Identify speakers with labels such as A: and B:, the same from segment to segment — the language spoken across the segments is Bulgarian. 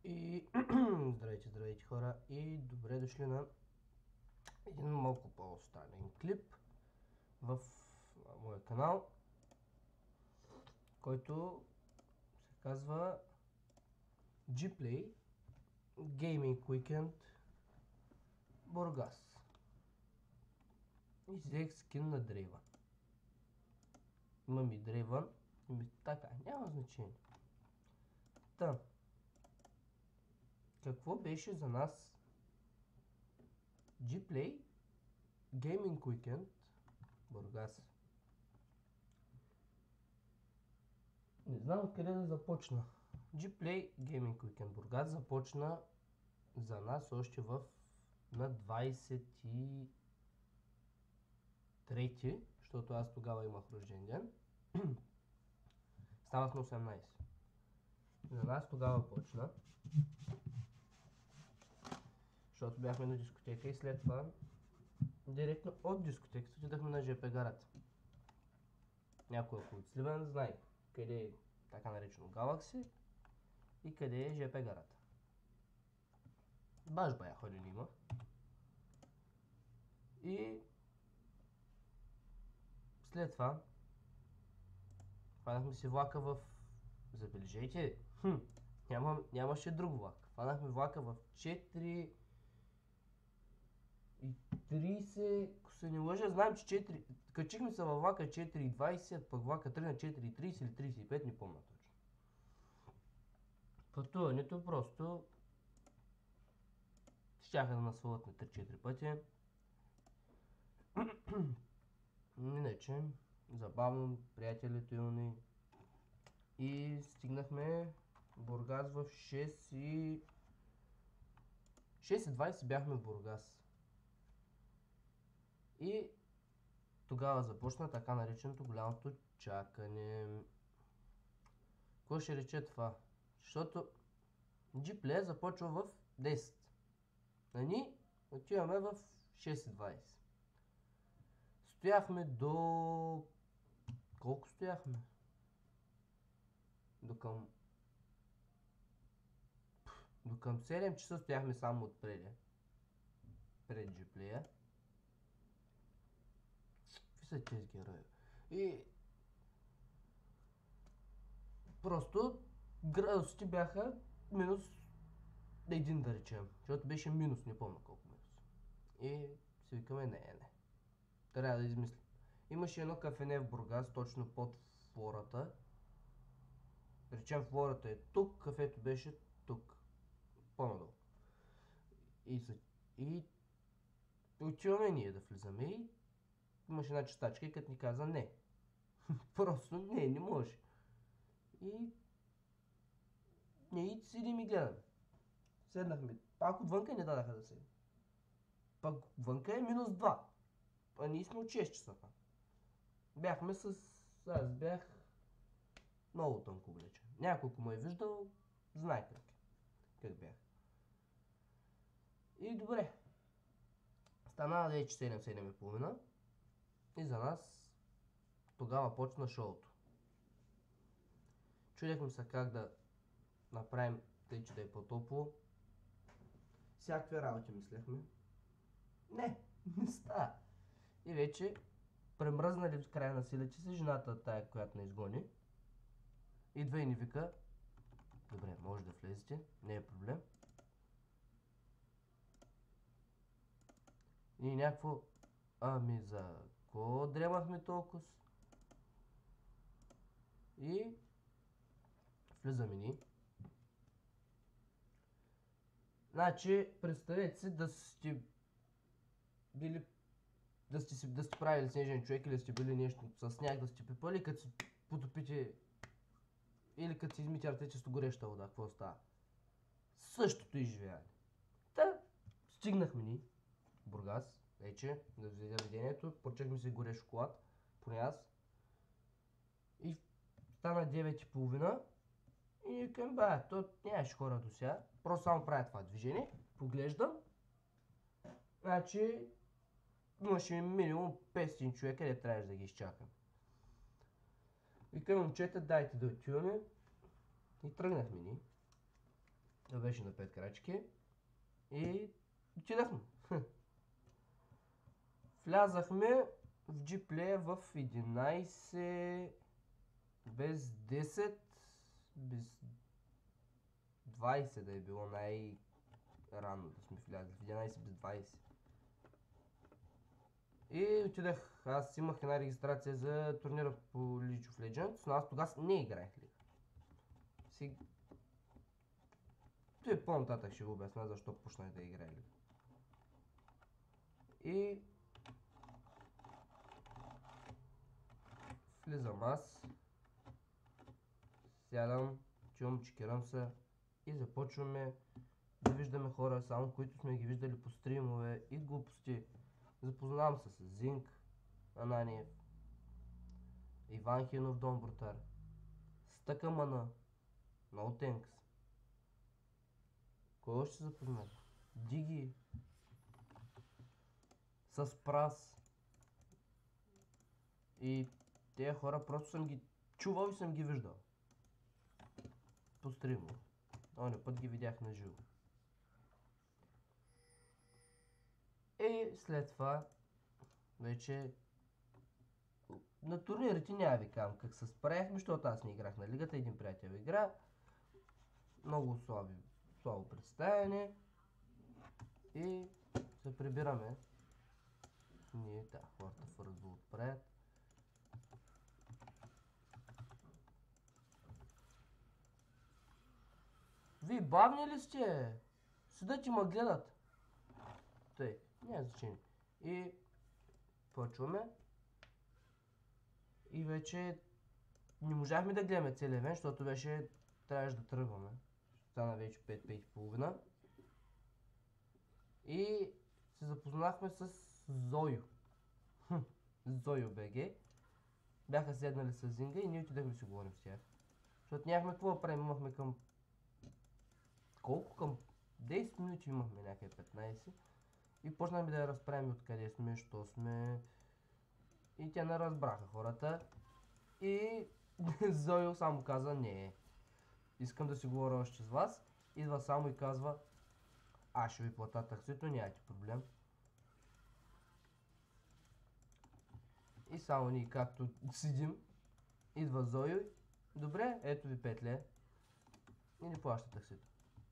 A: И здравейте, здравейте хора и добре дошли на един малко по-странен клип в моя канал, който се казва Gplay Gaming Weekend Бургас. И взех скин на Дрейвън. Имам и Дрейвън, така, няма значение. Та, какво беше за нас Gplay Gaming Weekend Бургас? Не знам откъде да започна. Gplay Gaming Weekend Бургас започна за нас още на 23-ти, защото аз тогава имах рожден ден. Станах на 18. За нас тогава почна, защото бяхме на дискотека и след това директно от дискотеката отидахме на ЖП гарата. Някой ако от Сливен знае къде е така наречено Галакси и къде е ЖП гарата. Баш бая ходили има. И след това хванахме си влака в... Забележете, нямаше друг влак. Хванахме влака в 4:30, ако се не лъжа, знам, че качихме се във влака 4:20, пък влака тръгна 4:30 или 35, не помня точно. Пътуването просто щяха да насвалят на 3-4 пъти. Иначе, забавно, приятелите ни. И стигнахме Бургас в 6:20 бяхме в Бургас. И тогава започна така нареченото голямото чакане. Какво ще рече това? Защото Gplay започва в 10. А ние отиваме в 6:20. Стояхме до... Колко стояхме? До към 7 часа стояхме само отпреди. Пред Gplay. Какви са тези герои? И... Просто градусите бяха минус 1, да речем. Защото беше минус, не помня колко минус. И си викаме, не. Трябва да измислим. Имаше едно кафене в Бургас, точно под Флората. Речем Флората е тук, кафето беше тук. По-надолу. И отиваме ние да влизаме и имаше една чистачка и като ни каза не. Просто не може. И ние седим и гледаме. Седнахме. Пак отвънка не дадаха да седим. Пак вънка е минус 2. А ние сме от 6 часа. Бяхме Аз бях много тънко облечен. Няколко ме е виждал, знае как бях. И добре. Стана да е 7:30. И за нас тогава почна шоуто. Чудехме се как да направим тъй, че да е по-топло. Всякакви работи мислехме. Не става. И вече премръзнали в края на силите си, жената тая, която не изгони, идва и ни вика, добре, може да влезете, не е проблем. И някакво, за ко дремахме толкова? И влизаме ни. Значи, представете си да сте били да сте правили снежен човек или сте били нещо с сняг да сте пипали, като си потопите или като си измите ръцете с гореща вода, какво става? Същото изживяване. Та, стигнахме ни в Бургас, вече, да взе заведението, поръчахме си горещ шоколад, поне аз. И стана 9:30 и викам, то нямаше хора до сега, просто само правя това движение, поглеждам, значи имаше минимум 500 човека, къде трябваше да ги изчакам. Викам, момчета, дайте да отиваме. И тръгнахме ни. Той беше на 5 крачки и отидахме. Влязахме в Gplay в 11 без 10 без 20 да е било най-рано да сме влязли. В 11 без 20. И отидах, аз имах една регистрация за турнира по League of Legends, но аз тогава не играех лига. Той по-нататък ще го обясня защо почнах да играя лига. И влизам аз, сядам, чувам, чекирам се и започваме да виждаме хора, само които сме ги виждали по стримове и глупости. Запознавам се с Зинк Ананиев, Иван Хинов Домбрутар, Стъкамана, No Thanks. Кой още се запознах? Диги, с Прас. И тези хора просто съм ги чувал и съм ги виждал по стримове. Оня път ги видях на живо. И след това вече на турнирите няма ви казвам как се справяхме, защото аз не играх на лигата, един приятел игра. Много слабо представяне. И се прибираме. Ние, хората фързо отпред. Вие бавни ли сте? Седат и ме гледат. Тъй, няма значение. И почваме. И вече не можахме да гледаме целия event, защото трябваше да тръгваме. Стана вече 5-5:30. И се запознахме с Зойо. Зойо БГ. Бяха седнали с Зинга и ние отидахме да си говорим с тях. Защото нямахме какво да правим, имахме към... Колко? Към 10 минути имахме, някъде 15. И почнахме да я разправим откъде сме, що сме. И тя не разбраха хората. И Зойо само каза, не, искам да си говоря още с вас. Идва само и казва, аз ще ви плата таксито, нямате проблем. И само ние както седим, идва Зойо, добре, ето ви 5 лева. И ни плаща таксито.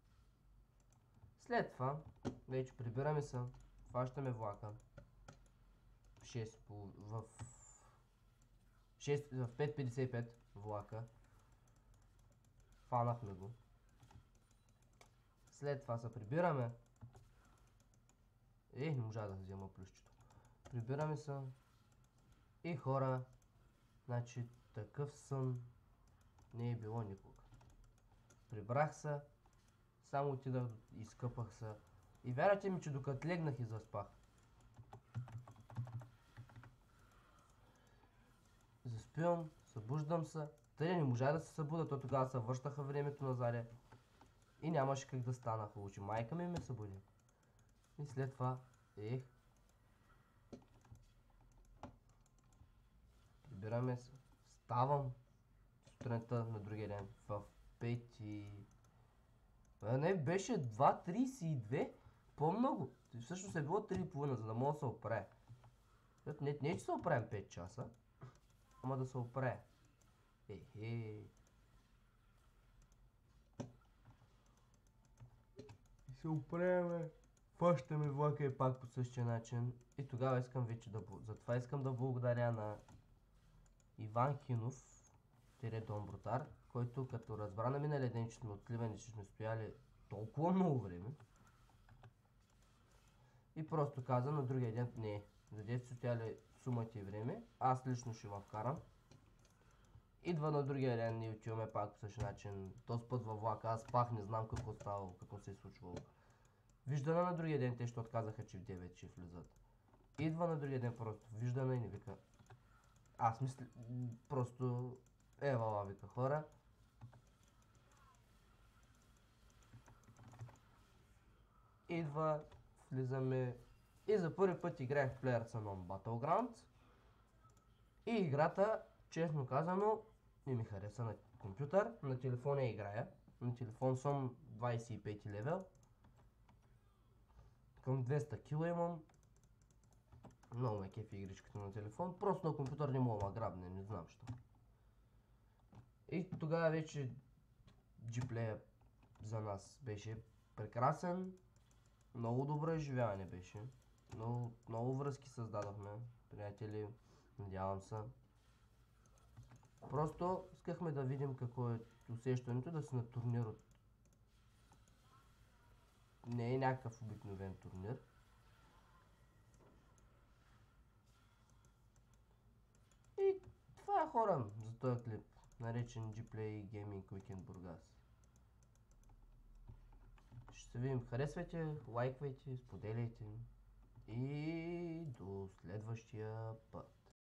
A: След това, вече прибираме се, хващаме влака. В 5:55 влака. Фанахме го. След това се прибираме. Не можа да взема плюсчето. Прибираме се. И хора, значи такъв сън не е било никога. Прибрах се, само отидах, изкъпах се. И вярвайте ми, че докато легнах и заспах. Заспивам, събуждам се. Тъй не можа да се събуда, то тогава се връщаха времето назад. И нямаше как да стана хубаво, че майка ми ме събуди. И след това, прибираме се, ставам сутринта на другия ден в 5 и... Не, беше 2:32, по-много. Всъщност е било 3:30, за да мога да се оправя. Не, че се оправим 5 часа, ама да се оправя. И се оправяме. Фащаме влака и пак по същия начин. И тогава искам вече затова искам да благодаря на Иван Хинов, Домбрутар, който като разбра на миналия ден, че сме отливани, че сме стояли толкова много време. И просто каза на другия ден, не, за дете сте стояли сумата и време, аз лично ще ме вкарам. Идва на другия ден, ние отиваме пак по същия начин, този път във влака, аз пак не знам какво ставало, какво се е случвало. Виждана на другия ден, те ще отказаха, че в 9 ще влизат. Идва на другия ден просто, виждана и не вика. Аз мисля, просто евала, вика хора. Идва, влизаме и за първи път играех в PlayerUnknown's Battlegrounds. И играта, честно казано, не ми хареса на компютър, на телефона играя. На телефон съм 25 левел. Към 200 кила имам. Много ме кефи игричката на телефон. Просто на компютър не мога да грабне, не знам що. И тогава вече Gplay за нас беше прекрасен. Много добро изживяване беше. Много връзки създадохме. Приятели, надявам се. Просто искахме да видим какво е усещането да си на турнир от... Не е някакъв обикновен турнир. И това е хора за този клип, наречен Gplay Gaming Weekend Бургас. Ще се видим. Харесвайте, лайквайте, споделяйте и до следващия път.